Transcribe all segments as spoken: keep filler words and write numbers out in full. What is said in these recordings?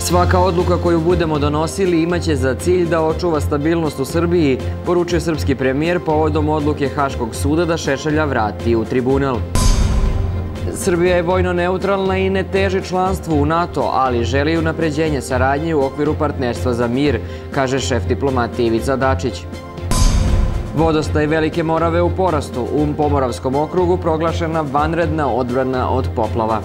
Svaka odluka koju budemo donosili imaće za cilj da očuva stabilnost u Srbiji, poručio srpski premijer povodom odluke Haškog suda da Šešelja vrati u tribunal. Srbija je vojno neutralna i ne teži članstvu u NATO, ali želi unapređenje saradnje u okviru partnerstva za mir, kaže šef diplomatije Ivica Dačić. Vodostaj Velike Morave u porastu, u Pomoravskom okrugu proglašena vanredna odbrana od poplava.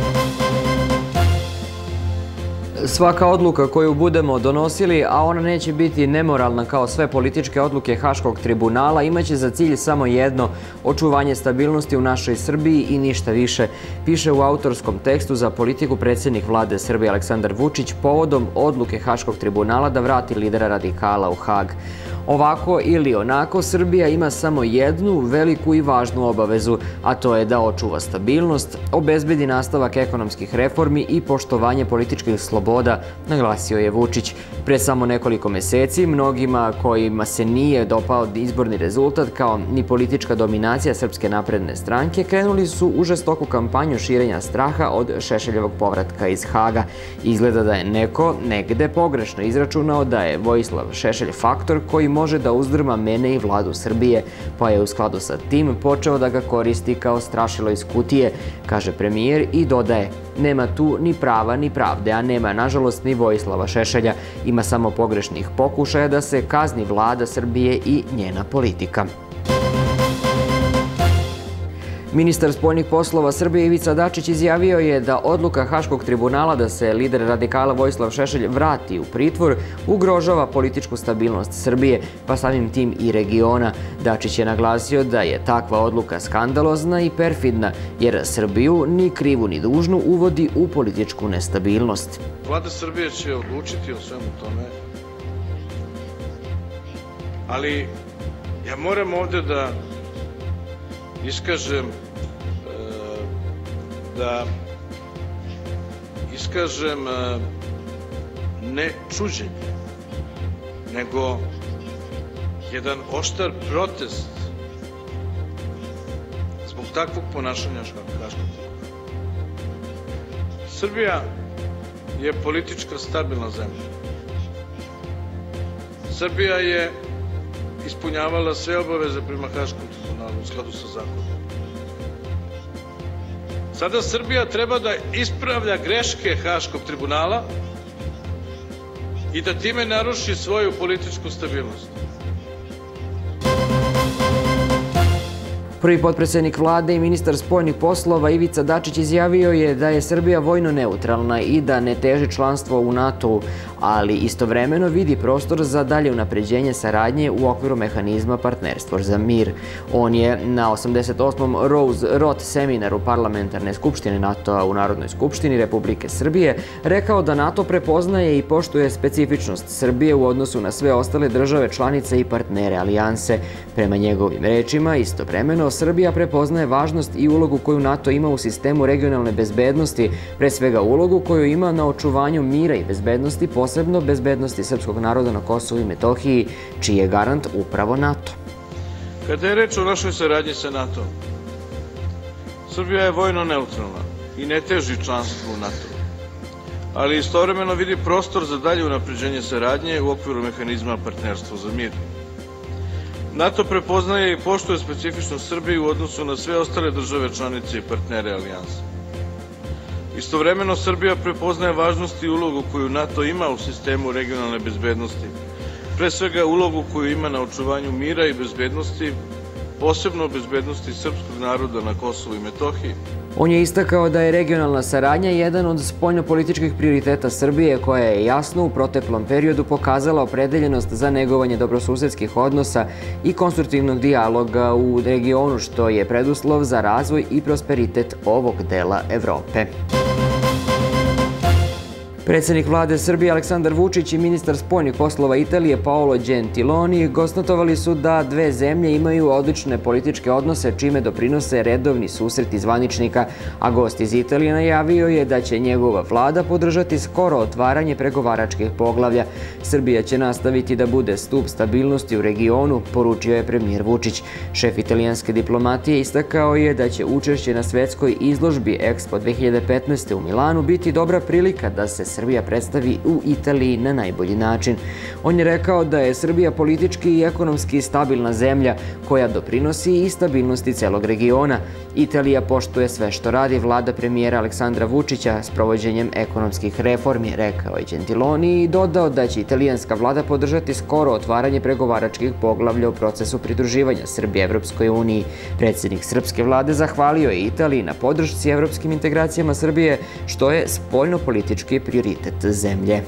Svaka odluka koju budemo donosili, a ona neće biti nemoralna kao sve političke odluke Haškog tribunala, imaće za cilj samo jedno, očuvanje stabilnosti u našoj Srbiji i ništa više, piše u autorskom tekstu za politiku predsjednik vlade Srbije Aleksandar Vučić povodom odluke Haškog tribunala da vrati lidera radikala u Hag. Ovako ili onako, Srbija ima samo jednu veliku i važnu obavezu, a to je da očuva stabilnost, obezbedi nastavak ekonomskih reformi i poštovanje političkih sloboda, naglasio je Vučić. Pre samo nekoliko meseci, mnogima kojima se nije dopao izborni rezultat kao ni politička dominacija Srpske napredne stranke, krenuli su u žestoku kampanju širenja straha od Šešeljevog povratka iz Haga. Izgleda da je neko negde pogrešno izračunao da je Vojislav Šešelj faktor koji može da uzdrma mene i vladu Srbije, pa je u skladu sa tim počeo da ga koristi kao strašilo iz kutije, kaže premijer i dodaje: nema tu ni prava ni pravde, a nema nažalost ni Vojislava Šešelja. Ima samo pogrešnih pokušaja da se kazni vlada Srbije i njena politika. Ministar spoljnih poslova Srbije Ivica Dačić izjavio je da odluka Haškog tribunala da se lider radikala Vojislav Šešelj vrati u pritvor ugrožava političku stabilnost Srbije, pa samim tim i regiona. Dačić je naglasio da je takva odluka skandalozna i perfidna, jer Srbiju ni krivu ni dužnu uvodi u političku nestabilnost. Vlada Srbije će odlučiti o svemu tome, ali ja moram ovde da iskažem da iskažem ne čuđenje, nego jedan oštar protest zbog takvog ponašanja Haškog tribunala. Srbija je politička stabilna zemlja. Srbija je ispunjavala sve obaveze prema Haškom tribunalu u skladu sa zakonom. Sada Srbija treba da ispravlja greške Haškog tribunala i da time naruši svoju političku stabilnost. Prvi potpredsjednik vlade i ministar spoljnih poslova Ivica Dačić izjavio je da je Srbija vojno neutralna i da ne teži članstvo u NATO-u, ali istovremeno vidi prostor za dalje unapređenje saradnje u okviru mehanizma partnerstva za mir. On je na osamdeset osmom Rose Roth seminaru Parlamentarne skupštine NATO-a u Narodnoj skupštini Republike Srbije rekao da NATO prepoznaje i poštuje specifičnost Srbije u odnosu na sve ostale države članice i partnere alijanse. Prema njegovim rečima, istovremeno Srbija prepoznaje važnost i ulogu koju NATO ima u sistemu regionalne bezbednosti, pre svega ulogu koju ima na očuvanju mira i bezbednosti, posebno bezbednosti srpskog naroda na Kosovu i Metohiji, čiji je garant upravo NATO. Kada je reč o našoj saradnji sa NATO, Srbija je vojno neutralna i ne teži članstvo u NATO, ali istovremeno vidi prostor za dalje unapređenje saradnje u okviru mehanizma partnerstva za mir. NATO prepoznaje i poštuje specifičnost Srbije u odnosu na sve ostale države članice i partnere alijanse. Istovremeno Srbija prepoznaje važnost i ulogu koju NATO ima u sistemu regionalne bezbednosti, pre svega ulogu koju ima na očuvanju mira i bezbednosti, posebno bezbednosti srpskog naroda na Kosovu i Metohiji. On je istakao da je regionalna saradnja jedan od spoljnopolitičkih prioriteta Srbije koja je jasno u proteklom periodu pokazala opredeljenost za negovanje dobrosusedskih odnosa i konstruktivnog dijaloga u regionu, što je preduslov za razvoj i prosperitet ovog dela Evrope. Predsjednik vlade Srbije Aleksandar Vučić i ministar spoljnih poslova Italije Paolo Gentiloni konstatovali su da dve zemlje imaju odlične političke odnose, čime doprinose redovni susreti zvaničnika, a gost iz Italije najavio je da će njegova vlada podržati skoro otvaranje pregovaračkih poglavlja. Srbija će nastaviti da bude stup stabilnosti u regionu, poručio je premijer Vučić. Šef italijanske diplomatije istakao je da će učešće na svetskoj izložbi Expo dve hiljade petnaeste u Milanu biti dobra prilika da se Srbija predstavi u Italiji na najbolji način. On je rekao da je Srbija politički i ekonomski stabilna zemlja koja doprinosi i stabilnosti celog regiona. Italija poštuje sve što radi vlada premijera Aleksandra Vučića s provođenjem ekonomskih reformi, rekao je Gentiloni i dodao da će italijanska vlada podržati skoro otvaranje pregovaračkih poglavlja u procesu pridruživanja Srbije Evropskoj uniji. Predsjednik srpske vlade zahvalio je Italiji na podršci evropskim integracijama Srbije, što je spoljnopolitički prioritet zemlje.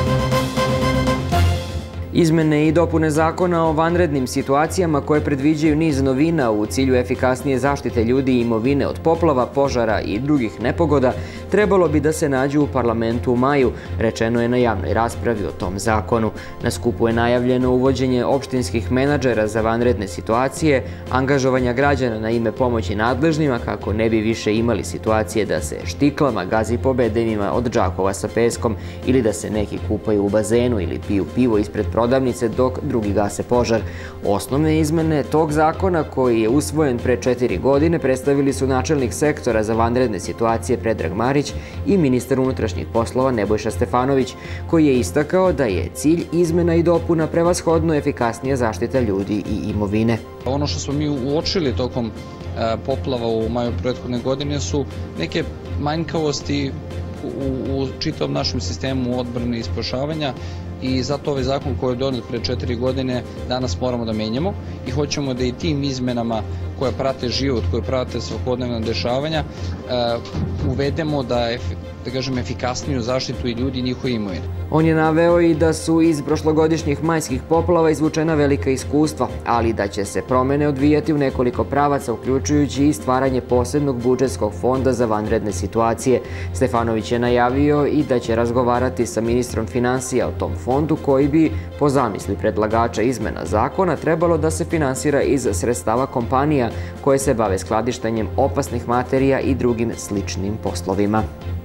Izmene i dopune zakona o vanrednim situacijama koje predviđaju niz novina u cilju efikasnije zaštite ljudi i imovine od poplava, požara i drugih nepogoda trebalo bi da se nađu u parlamentu u maju, rečeno je na javnoj raspravi o tom zakonu. Na skupu je najavljeno uvođenje opštinskih menadžera za vanredne situacije, angažovanja građana na ime pomoći nadležnima kako ne bi više imali situacije da se štiklama gazi po bedemima od džakova sa peskom ili da se neki kupaju u bazenu ili piju pivo ispred prodavnice dok drugi gase požar. Osnovne izmene tog zakona, koji je usvojen pre četiri godine, predstavili su načelnik sektora za vanredne situacije Predrag Marić i ministar unutrašnjih poslova Nebojša Stefanović, koji je istakao da je cilj izmena i dopuna prevashodno efikasnija zaštita ljudi i imovine. Ono što smo mi uočili tokom poplava u maju prethodne godine su neke manjkavosti u čitavom našem sistemu odbrane i spašavanja, i zato ovaj zakon koji je donet pre četiri godine danas moramo da menjamo i hoćemo da i tim izmenama koje prate život, koje prate svakodnevna dešavanja, uvedemo da da kažem, efikasniju zaštitu i ljudi i njihove imovine. On je naveo i da su iz prošlogodišnjih majskih poplava izvučena velika iskustva, ali da će se promene odvijati u nekoliko pravaca, uključujući i stvaranje posebnog budžetskog fonda za vanredne situacije. Stefanović je najavio i da će razgovarati sa ministrom finansija o tom fondu, koji bi, po zamisli predlagača izmena zakona, trebalo da se finansira iz sredstava kompanija koje se bave skladištenjem opasnih materija i drugim sličnim poslovima.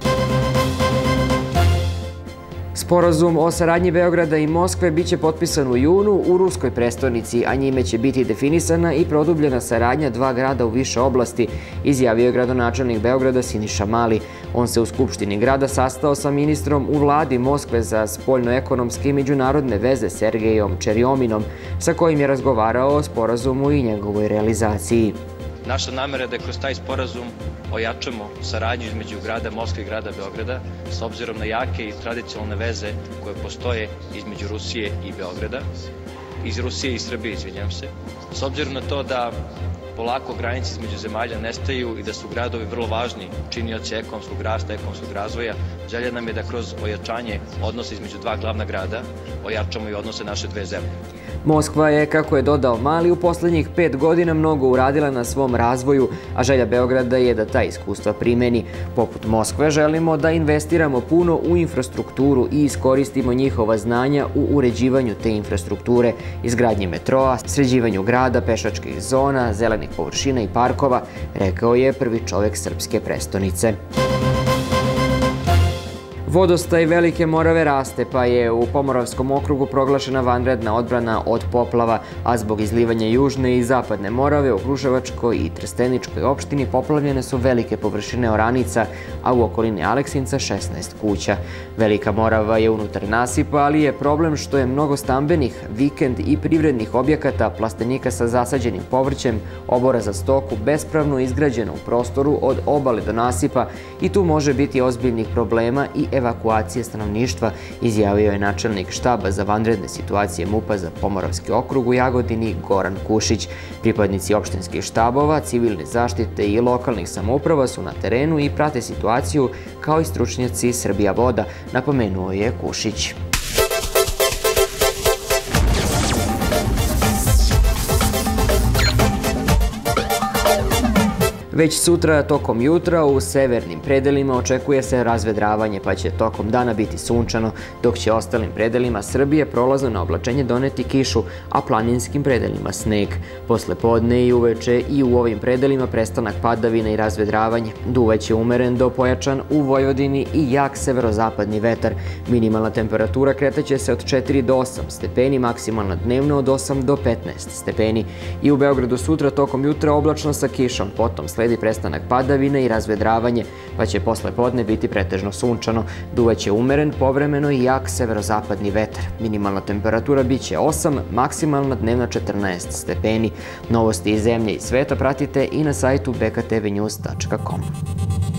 Sporazum o saradnji Beograda i Moskve biće potpisan u junu u ruskoj prestonici, a njime će biti definisana i produbljena saradnja dva grada u više oblasti, izjavio je gradonačelnik Beograda Siniša Mali. On se u Skupštini grada sastao sa ministrom u vladi Moskve za spoljno-ekonomske i međunarodne veze Sergejom Čerjominom, sa kojim je razgovarao o sporazumu i njegovoj realizaciji. Naša namera je da kroz taj sporazum ojačamo saradnju između grada Moskve i grada Beograda s obzirom na jake i tradicionalne veze koje postoje između Rusije i Beograda, iz Rusije i Srbije, izvinjam se, s obzirom na to da polako granice između zemalja nestaju i da su gradovi vrlo važni činioci ekonomskog rasta, ekonomskog razvoja. Želja nam je da kroz ojačanje odnosa između dva glavna grada ojačamo i odnose naše dve zemlje. Moskva je, kako je dodao Mali, u poslednjih pet godina mnogo uradila na svom razvoju, a želja Beograda je da ta iskustva primeni. Poput Moskve želimo da investiramo puno u infrastrukturu i iskoristimo njihova znanja u uređivanju te infrastrukture, izgradnji metroa, sređivanju grada, pešačkih zona, zelenih površina i parkova, rekao je prvi čovek srpske prestonice. Vodostaj Velike Morave raste, pa je u Pomoravskom okrugu proglašena vanredna odbrana od poplava, a zbog izlivanja južne i zapadne Morave u Kruševačkoj i Trsteničkoj opštini poplavljene su velike površine oranica, a u okolini Aleksinca šesnaest kuća. Velika Morava je unutar nasipa, ali je problem što je mnogo stambenih, vikend i privrednih objekata, plastenika sa zasađenim povrćem, obora za stoku bespravno izgrađeno u prostoru od obale do nasipa i tu može biti ozbiljnih problema i evakuacije stanovništva, izjavio je načelnik štaba za vanredne situacije MUP-a za Pomoravski okrug u Jagodini Goran Kušić. Pripadnici opštinskih štabova, civilne zaštite i lokalnih samouprava su na terenu i prate situaciju kao i stručnjaci Srbija voda, napomenuo je Kušić. Već sutra tokom jutra u severnim predelima očekuje se razvedravanje, pa će tokom dana biti sunčano, dok će ostalim predelima Srbije prolazno na oblačenje doneti kišu, a planinskim predelima sneg. Posle podne i uveče i u ovim predelima prestanak padavina i razvedravanje. Duvaće umeren do pojačan u Vojvodini i jak severozapadni vetar. Minimalna temperatura kretaće se od četiri do osam stepeni, maksimalna dnevno od osam do petnaest stepeni. I u Beogradu sutra tokom jutra oblačno sa kišom, potom sledi sledi prestanak padavine i razvedravanje, pa će posle podne biti pretežno sunčano. Duvaće umeren, povremeno i jak severozapadni vetar. Minimalna temperatura biće osam, maksimalna dnevna četrnaest stepeni. Novosti iz zemlje i sveta pratite i na sajtu b k t v news tačka com.